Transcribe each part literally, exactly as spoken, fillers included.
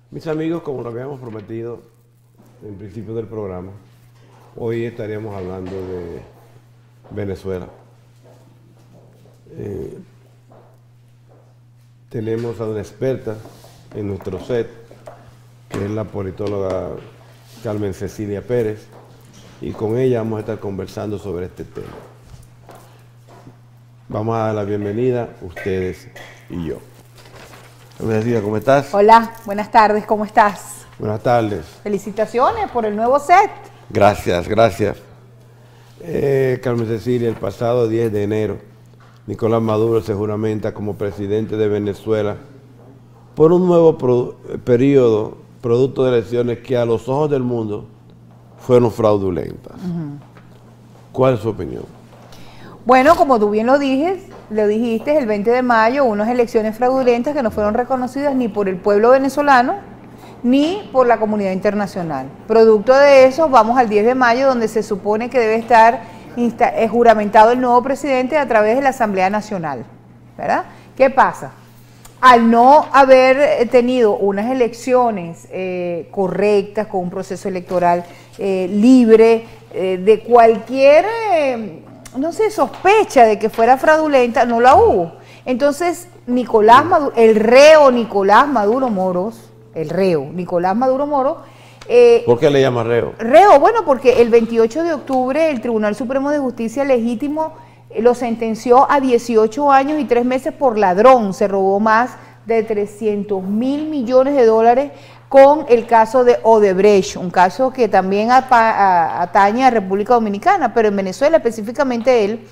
Mis amigos, como lo habíamos prometido en principio del programa, hoy estaríamos hablando de Venezuela. Eh, tenemos a una experta en nuestro set, que es la politóloga Carmen Cecilia Pérez, y con ella vamos a estar conversando sobre este tema. Vamos a dar la bienvenida, ustedes y yo. Carmen Cecilia, ¿cómo estás? Hola, buenas tardes, ¿cómo estás? Buenas tardes. Felicitaciones por el nuevo set. Gracias, gracias. Eh, Carmen Cecilia, el pasado diez de enero, Nicolás Maduro se juramenta como presidente de Venezuela por un nuevo pro periodo, producto de elecciones que a los ojos del mundo fueron fraudulentas. Uh-huh. ¿Cuál es su opinión? Bueno, como tú bien lo dijiste, lo dijiste, el veinte de mayo, unas elecciones fraudulentas que no fueron reconocidas ni por el pueblo venezolano ni por la comunidad internacional. Producto de eso, vamos al diez de mayo, donde se supone que debe estar eh, juramentado el nuevo presidente a través de la Asamblea Nacional, ¿verdad? ¿Qué pasa? Al no haber tenido unas elecciones eh, correctas, con un proceso electoral eh, libre, eh, de cualquier... Eh, no se sospecha de que fuera fraudulenta, no la hubo. Entonces, Nicolás Maduro, el reo Nicolás Maduro Moros, el reo Nicolás Maduro Moros... Eh, ¿Por qué le llama reo? Reo, bueno, porque el veintiocho de octubre el Tribunal Supremo de Justicia Legítimo eh, lo sentenció a dieciocho años y tres meses por ladrón. Se robó más de trescientos mil millones de dólares con el caso de Odebrecht, un caso que también atañe a República Dominicana, pero en Venezuela específicamente él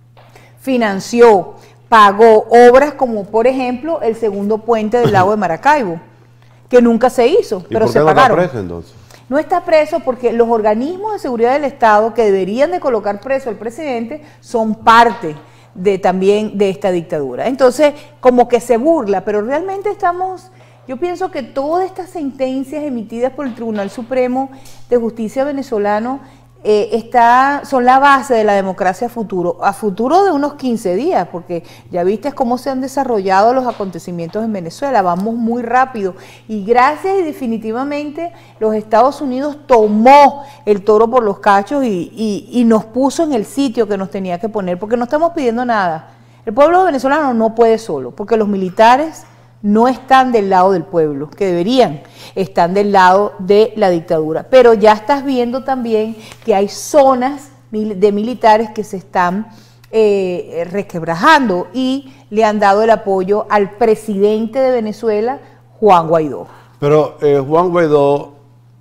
financió, pagó obras como por ejemplo el segundo puente del lago de Maracaibo, que nunca se hizo, pero ¿Y por qué se no pagaron. está preso entonces? No está preso porque los organismos de seguridad del Estado que deberían de colocar preso al presidente son parte de también de esta dictadura. Entonces, como que se burla, pero realmente estamos... Yo pienso que todas estas sentencias emitidas por el Tribunal Supremo de Justicia venezolano eh, está, son la base de la democracia a futuro, a futuro de unos quince días, porque ya viste cómo se han desarrollado los acontecimientos en Venezuela, vamos muy rápido, y gracias y definitivamente los Estados Unidos tomó el toro por los cachos y, y, y nos puso en el sitio que nos tenía que poner, porque no estamos pidiendo nada. El pueblo venezolano no puede solo, porque los militares no están del lado del pueblo, que deberían, están del lado de la dictadura. Pero ya estás viendo también que hay zonas de militares que se están eh, resquebrajando y le han dado el apoyo al presidente de Venezuela, Juan Guaidó. Pero eh, Juan Guaidó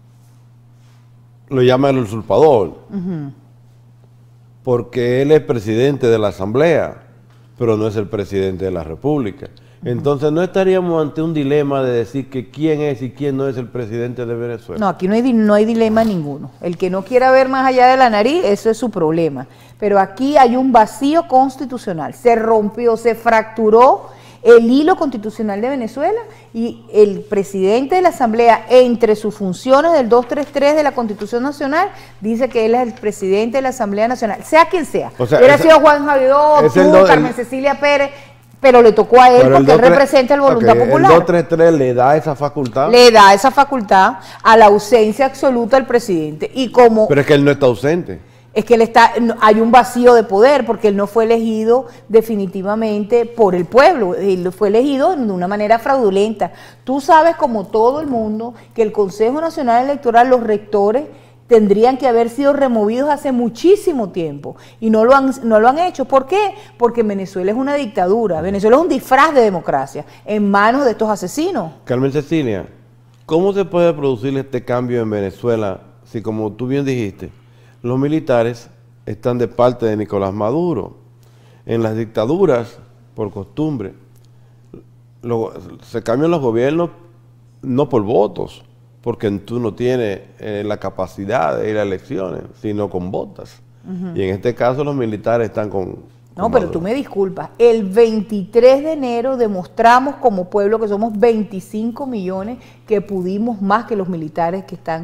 lo llama el usurpador, uh-huh. porque él es presidente de la Asamblea, pero no es el presidente de la República. Entonces, ¿no estaríamos ante un dilema de decir que quién es y quién no es el presidente de Venezuela? No, aquí no hay, no hay dilema ninguno. El que no quiera ver más allá de la nariz, eso es su problema. Pero aquí hay un vacío constitucional. Se rompió, se fracturó el hilo constitucional de Venezuela y el presidente de la Asamblea, entre sus funciones del doscientos treinta y tres de la Constitución Nacional, dice que él es el presidente de la Asamblea Nacional, sea quien sea. O sea, hubiera esa, sido Juan Guaidó, tú, el, Carmen Cecilia Pérez... Pero le tocó a él porque él representa el voluntad okay, popular. ¿El doscientos treinta y tres le da esa facultad? Le da esa facultad a la ausencia absoluta del presidente. Y como Pero es que él no está ausente. Es que él está, hay un vacío de poder porque él no fue elegido definitivamente por el pueblo. Él fue elegido de una manera fraudulenta. Tú sabes, como todo el mundo, que el Consejo Nacional Electoral, los rectores, tendrían que haber sido removidos hace muchísimo tiempo y no lo han, no lo han hecho. ¿Por qué? Porque Venezuela es una dictadura, Venezuela es un disfraz de democracia en manos de estos asesinos. Carmen Cecilia, ¿cómo se puede producir este cambio en Venezuela si, como tú bien dijiste, los militares están de parte de Nicolás Maduro? En las dictaduras, por costumbre, lo, se cambian los gobiernos no por votos, porque tú no tienes eh, la capacidad de ir a elecciones, sino con votos. Uh-huh. Y en este caso los militares están con... con no, pero Maduro. Tú me disculpas, el veintitrés de enero demostramos como pueblo que somos veinticinco millones, que pudimos más que los militares que están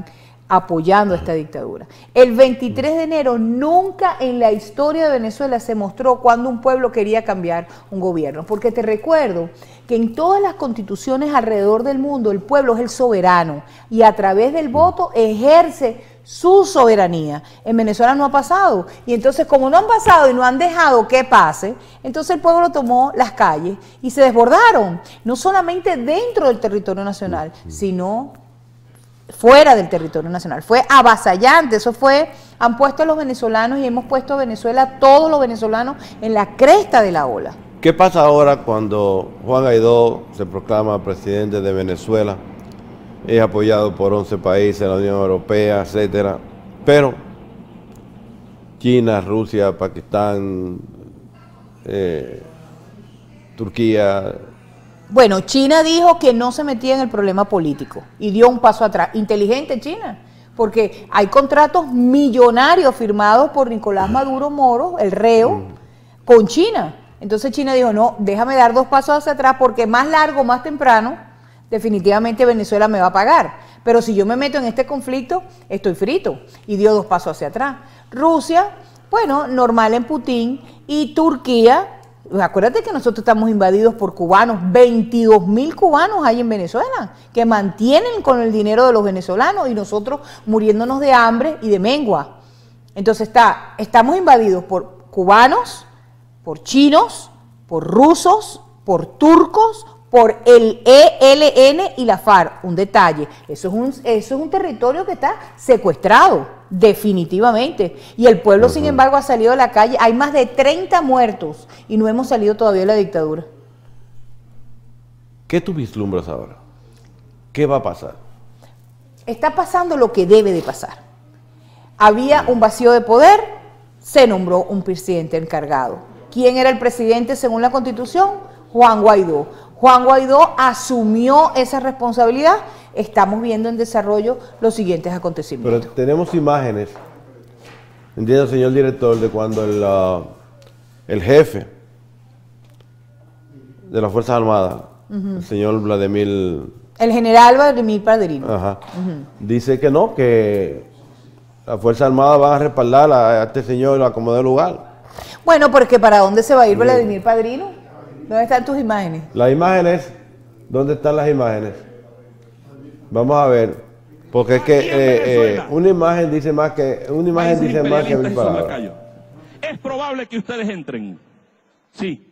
apoyando esta dictadura. El veintitrés de enero nunca en la historia de Venezuela se mostró cuando un pueblo quería cambiar un gobierno, porque te recuerdo que en todas las constituciones alrededor del mundo el pueblo es el soberano y a través del voto ejerce su soberanía. En Venezuela no ha pasado, y entonces como no han pasado y no han dejado que pase, entonces el pueblo tomó las calles y se desbordaron, no solamente dentro del territorio nacional, sino fuera del territorio nacional. Fue avasallante, eso fue, han puesto a los venezolanos y hemos puesto a Venezuela, todos los venezolanos, en la cresta de la ola. ¿Qué pasa ahora cuando Juan Guaidó se proclama presidente de Venezuela? Es apoyado por once países, la Unión Europea, etcétera, pero China, Rusia, Pakistán, eh, Turquía. Bueno, China dijo que no se metía en el problema político y dio un paso atrás. Inteligente China, porque hay contratos millonarios firmados por Nicolás Maduro Moro, el reo, mm. con China. Entonces China dijo, no, déjame dar dos pasos hacia atrás porque más largo, más temprano, definitivamente Venezuela me va a pagar. Pero si yo me meto en este conflicto, estoy frito. Y dio dos pasos hacia atrás. Rusia, bueno, normal en Putin. Y Turquía, acuérdate que nosotros estamos invadidos por cubanos. veintidós mil cubanos hay en Venezuela que mantienen con el dinero de los venezolanos y nosotros muriéndonos de hambre y de mengua. Entonces está, estamos invadidos por cubanos, por chinos, por rusos, por turcos, por el E L N y la FARC. Un detalle, eso es un, eso es un territorio que está secuestrado, definitivamente. Y el pueblo, uh-huh. sin embargo, ha salido a la calle. Hay más de treinta muertos y no hemos salido todavía de la dictadura. ¿Qué tú vislumbras ahora? ¿Qué va a pasar? Está pasando lo que debe de pasar. Había un vacío de poder, se nombró un presidente encargado. ¿Quién era el presidente según la Constitución? Juan Guaidó. Juan Guaidó asumió esa responsabilidad. Estamos viendo en desarrollo los siguientes acontecimientos. Pero tenemos imágenes, entiendo, señor director, de cuando el, uh, el jefe de las Fuerzas Armadas, uh-huh. el señor Vladimir... El general Vladimir Padrino. Ajá, uh-huh. dice que no, que las Fuerzas Armadas van a respaldar a este señor a como dé lugar. Bueno, porque ¿para dónde se va a ir Vladimir Padrino? ¿Dónde están tus imágenes? Las imágenes, ¿dónde están las imágenes? Vamos a ver, porque es que eh, eh, una imagen dice más que una imagen dice más que mil palabras. Es probable que ustedes entren, sí.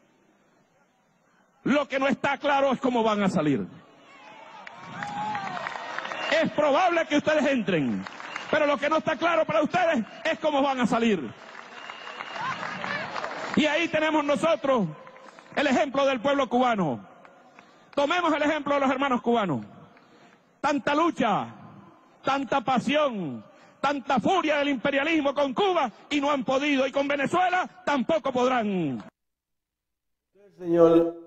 Lo que no está claro es cómo van a salir. Es probable que ustedes entren, pero lo que no está claro para ustedes es cómo van a salir. Y ahí tenemos nosotros el ejemplo del pueblo cubano. Tomemos el ejemplo de los hermanos cubanos. Tanta lucha, tanta pasión, tanta furia del imperialismo con Cuba y no han podido, y con Venezuela tampoco podrán. El señor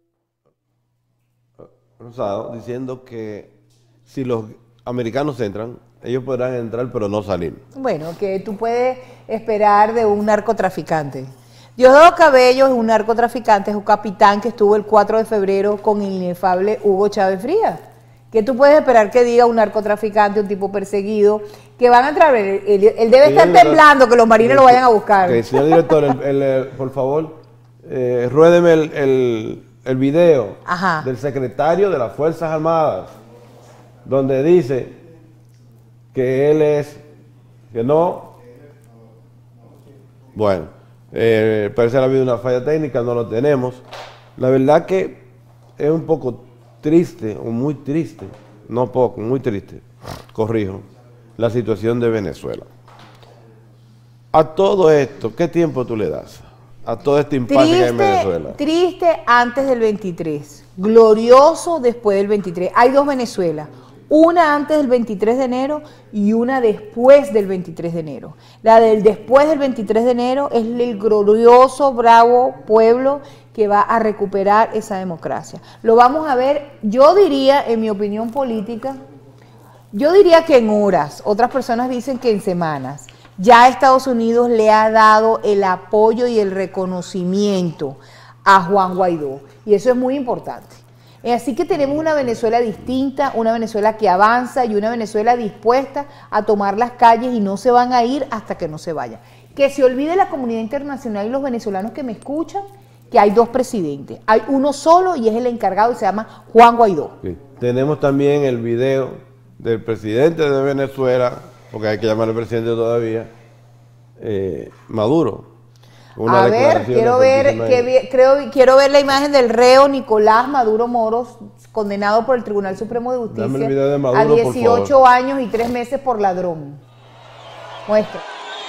Rosado diciendo que si los americanos entran, ellos podrán entrar pero no salir. Bueno, que tú puedes esperar de un narcotraficante. Diosdado Cabello es un narcotraficante, es un capitán que estuvo el cuatro de febrero con el inefable Hugo Chávez Frías. ¿Qué tú puedes esperar que diga un narcotraficante, un tipo perseguido, que van a entrar? Él, él, él debe estar temblando que los marines lo vayan a buscar. Okay, señor director, el, el, el, por favor, eh, ruédeme el, el, el video Ajá. del secretario de las Fuerzas Armadas, donde dice que él es, que no, bueno. Eh, parece que ha habido una falla técnica, no lo tenemos. La verdad que es un poco triste, o muy triste, no poco, muy triste, corrijo, la situación de Venezuela. A todo esto, ¿qué tiempo tú le das? A todo este impasse que hay en Venezuela. Triste antes del veintitrés, glorioso después del veintitrés. Hay dos Venezuelas. Una antes del veintitrés de enero y una después del veintitrés de enero. La del después del veintitrés de enero es el glorioso, bravo pueblo que va a recuperar esa democracia. Lo vamos a ver, yo diría, en mi opinión política, yo diría que en horas, otras personas dicen que en semanas. Ya Estados Unidos le ha dado el apoyo y el reconocimiento a Juan Guaidó, y eso es muy importante. Así que tenemos una Venezuela distinta, una Venezuela que avanza y una Venezuela dispuesta a tomar las calles y no se van a ir hasta que no se vayan. Que se olvide la comunidad internacional y los venezolanos que me escuchan que hay dos presidentes. Hay uno solo y es el encargado y se llama Juan Guaidó. Sí. Tenemos también el video del presidente de Venezuela, porque hay que llamarle presidente todavía, eh, Maduro. Una a ver, quiero ver, que, creo, quiero ver la imagen del reo Nicolás Maduro Moros, condenado por el Tribunal Supremo de Justicia de Maduro, a dieciocho años y tres meses por ladrón. Muestra.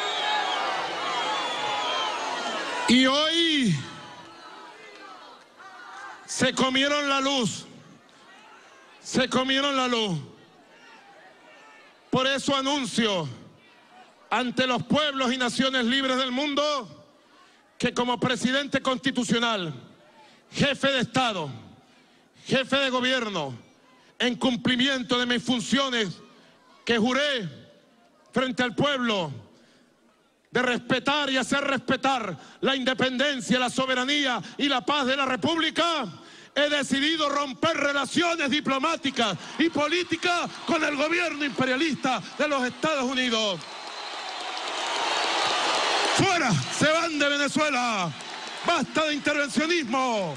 Y hoy se comieron la luz, se comieron la luz. Por eso anuncio ante los pueblos y naciones libres del mundo que como presidente constitucional, jefe de Estado, jefe de gobierno, en cumplimiento de mis funciones que juré frente al pueblo, de respetar y hacer respetar la independencia, la soberanía y la paz de la República, he decidido romper relaciones diplomáticas y políticas con el gobierno imperialista de los Estados Unidos. ¡Fuera! ¡Se van de Venezuela! ¡Basta de intervencionismo!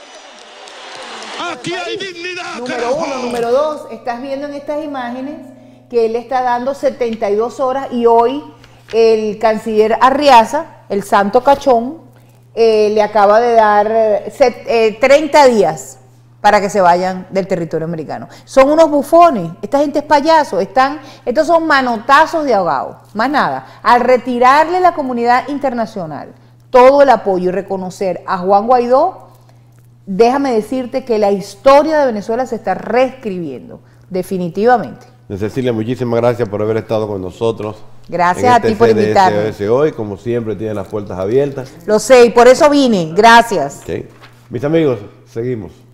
¡Aquí hay dignidad! Número carajo. uno. Número dos, estás viendo en estas imágenes que él está dando setenta y dos horas y hoy el canciller Arriaza, el santo cachón, eh, le acaba de dar eh, set, eh, treinta días para que se vayan del territorio americano. Son unos bufones, esta gente es payaso, están, estos son manotazos de ahogado, más nada. Al retirarle la comunidad internacional todo el apoyo y reconocer a Juan Guaidó, déjame decirte que la historia de Venezuela se está reescribiendo, definitivamente. Cecilia, muchísimas gracias por haber estado con nosotros. Gracias a ti por invitarme. Hoy, como siempre, tiene las puertas abiertas. Lo sé, y por eso vine. Gracias. Okay. Mis amigos, seguimos.